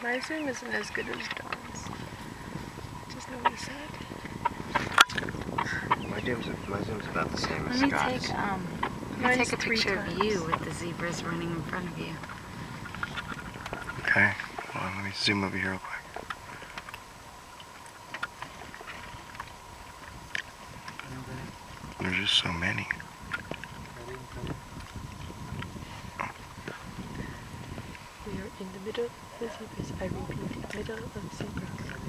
My Zoom isn't as good as Dawn's. Just know what he said. My Zoom's about the same as Let me Scott's. take a picture of you with the zebras running in front of you. Okay. Hold on, let me zoom over here real quick. There's just so many. We are in the middle of the zebras. I repeat, middle of zebras.